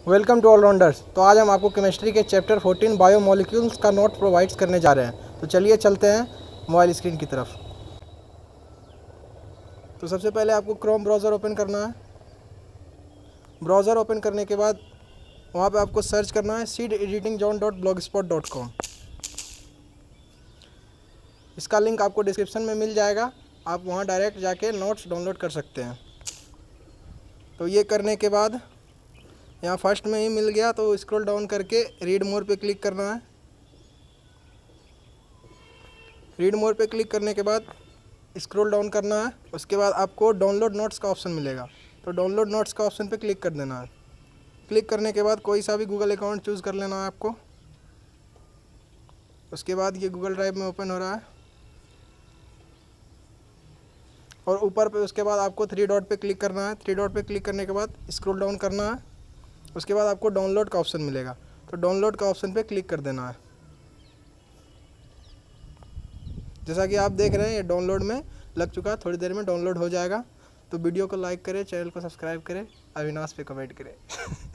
Welcome to allrounders. तो आज हम आपको केमिस्ट्री के चैप्टर 14 बायोमोलिक्यूल्स का नोट प्रोवाइड्स करने जा रहे हैं। तो चलिए चलते हैं मोबाइल स्क्रीन की तरफ। तो सबसे पहले आपको क्रोम ब्राउज़र ओपन करना है। ब्राउज़र ओपन करने के बाद वहाँ पे आपको सर्च करना है seededitingzone.blogspot.com। इसका लिंक आपको डिस्क्रिप्शन में मिल जाएगा, आप वहाँ डायरेक्ट जाके नोट्स डाउनलोड कर सकते हैं। तो ये करने के बाद यहाँ फर्स्ट में ही मिल गया, तो स्क्रॉल डाउन करके रीड मोर पे क्लिक करना है। रीड मोर पे क्लिक करने के बाद स्क्रॉल डाउन करना है। उसके बाद आपको डाउनलोड नोट्स का ऑप्शन मिलेगा, तो डाउनलोड नोट्स का ऑप्शन पे क्लिक कर देना है। क्लिक करने के बाद कोई सा भी गूगल अकाउंट चूज़ कर लेना है आपको। उसके बाद ये गूगल ड्राइव में ओपन हो रहा है और ऊपर पे उसके बाद आपको 3 डॉट पे क्लिक करना है। 3 डॉट पे क्लिक करने के बाद स्क्रॉल डाउन करना है। उसके बाद आपको डाउनलोड का ऑप्शन मिलेगा, तो डाउनलोड का ऑप्शन पे क्लिक कर देना है। जैसा कि आप देख रहे हैं ये डाउनलोड में लग चुका है, थोड़ी देर में डाउनलोड हो जाएगा। तो वीडियो को लाइक करें, चैनल को सब्सक्राइब करें, अविनाश पे कमेंट करें।